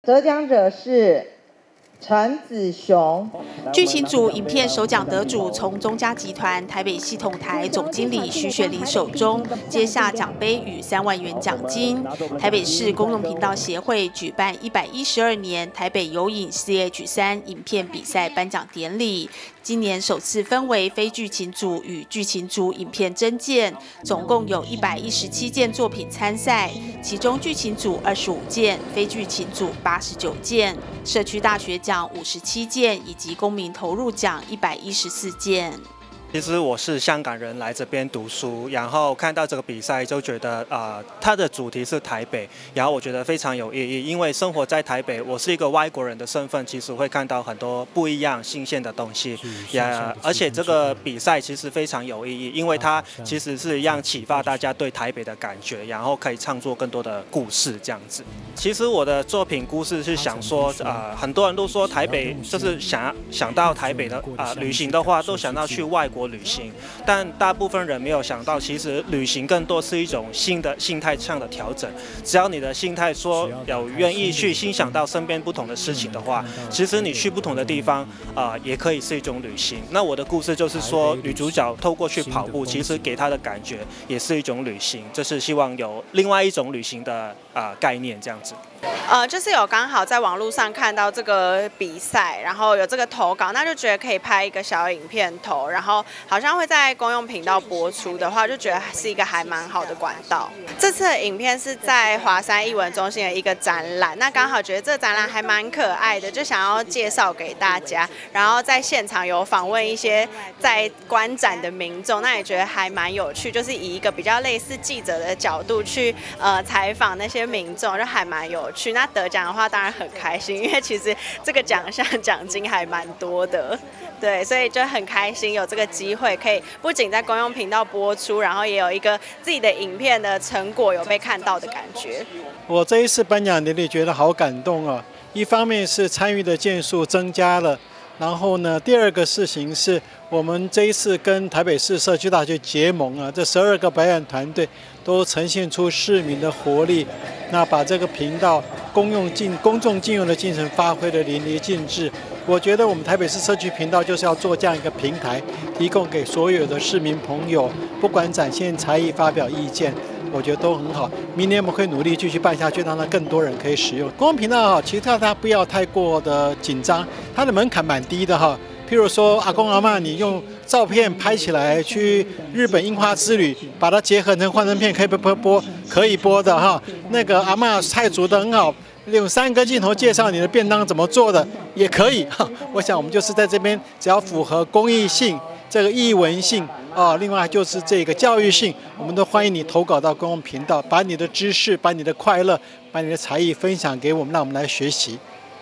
得奖者是陈子雄。 剧情组影片首奖得主从中嘉集团台北系统台总经理徐雪梨手中接下奖杯与3万元奖金。台北市公用频道协会举办112年台北有影 CH3 影片比赛颁奖典礼。今年首次分为非剧情组与剧情组影片征件，总共有117件作品参赛，其中剧情组25件，非剧情组89件，社区大学奖57件，以及公民投入奖114件。 其实我是香港人，来这边读书，然后看到这个比赛就觉得，它的主题是台北，然后我觉得非常有意义，因为生活在台北，我是一个外国人的身份，其实会看到很多不一样、新鲜的东西，而且这个比赛其实非常有意义，因为它其实是让启发大家对台北的感觉，然后可以创作更多的故事这样子。其实我的作品故事是想说，很多人都说台北就是想到台北的旅行的话，都想到去外国旅行，但大部分人没有想到，其实旅行更多是一种新的心态上的调整。只要你的心态说有愿意去欣赏到身边不同的事情的话，其实你去不同的地方，也可以是一种旅行。那我的故事就是说，女主角透过去跑步，其实给她的感觉也是一种旅行，就是希望有另外一种旅行的概念这样子。 就是有刚好在网络上看到这个比赛，然后有这个投稿，那就觉得可以拍一个小影片投，然后好像会在公用频道播出的话，就觉得是一个还蛮好的管道。这次的影片是在华山艺文中心的一个展览，那刚好觉得这个展览还蛮可爱的，就想要介绍给大家，然后在现场有访问一些在观展的民众，那也觉得还蛮有趣，就是以一个比较类似记者的角度去采访那些民众，就还蛮有趣。那得奖的话当然很开心，因为其实这个奖项奖金还蛮多的，对，所以就很开心有这个机会，可以不仅在公用频道播出，然后也有一个自己的影片的成果有被看到的感觉。 我这一次颁奖典礼觉得好感动啊！一方面是参与的件数增加了，然后呢，第二个事情是我们这一次跟台北市社区大学结盟啊，这12个表演团队都呈现出市民的活力，那把这个频道公众禁用的精神发挥得淋漓尽致。我觉得我们台北市社区频道就是要做这样一个平台，提供给所有的市民朋友，不管展现才艺、发表意见，我觉得都很好。明年我们会努力继续办下去，让更多人可以使用公共频道哈。其实大家不要太过的紧张，它的门槛蛮低的哈。譬如说阿公阿嬷，你用照片拍起来去日本樱花之旅，把它结合成幻灯片，可以播的哈。那个阿嬷菜煮得很好，用3个镜头介绍你的便当怎么做的也可以哈。我想我们就是在这边，只要符合公益性、这个艺文性另外就是这个教育性，我们都欢迎你投稿到公共频道，把你的知识、把你的快乐、把你的才艺分享给我们，让我们来学习。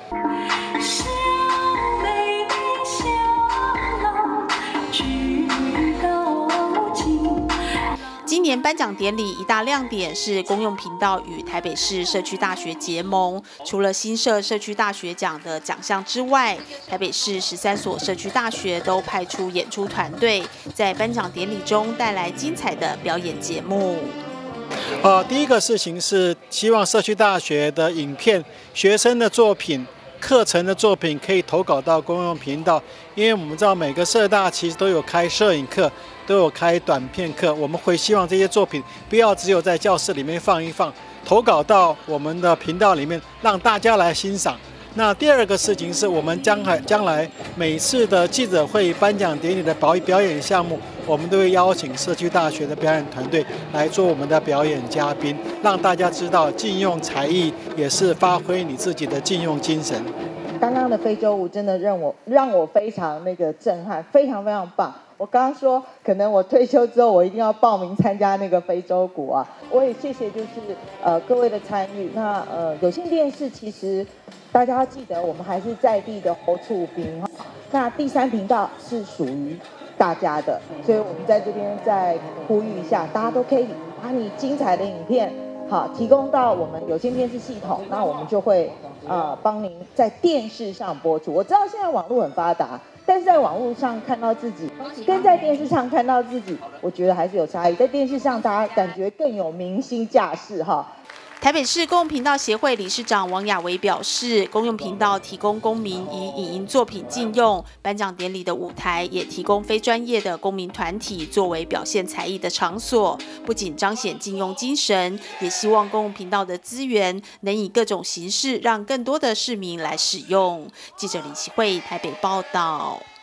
今年颁奖典礼一大亮点是公用频道与台北市社区大学结盟，除了新设社区大学奖的奖项之外，台北市13所社区大学都派出演出团队，在颁奖典礼中带来精彩的表演节目。 第一个事情是希望社区大学的影片、学生的作品、课程的作品可以投稿到公用频道，因为我们知道每个社大其实都有开摄影课，都有开短片课，我们会希望这些作品不要只有在教室里面放一放，投稿到我们的频道里面，让大家来欣赏。那第二个事情是我们将来每次的记者会、颁奖典礼的表演项目，我们都会邀请社区大学的表演团队来做我们的表演嘉宾，让大家知道禁用才艺也是发挥你自己的禁用精神。 刚刚的非洲舞真的让我非常震撼，非常非常棒。我刚刚说，可能我退休之后，我一定要报名参加那个非洲鼓啊！我也谢谢各位的参与。那有线电视其实大家要记得，我们还是在地的侯厝兵哈。那第3频道是属于大家的，所以我们在这边再呼吁一下，大家都可以把你精彩的影片好提供到我们有线电视系统，那我们就会帮您在电视上播出。我知道现在网络很发达，但是在网络上看到自己跟在电视上看到自己，我觉得还是有差异。在电视上大家感觉更有明星架势哈。 台北市公用频道协会理事长王雅维表示，公用频道提供公民以影音作品禁用，颁奖典礼的舞台也提供非专业的公民团体作为表现才艺的场所，不仅彰显禁用精神，也希望公用频道的资源能以各种形式让更多的市民来使用。记者李启慧台北报道。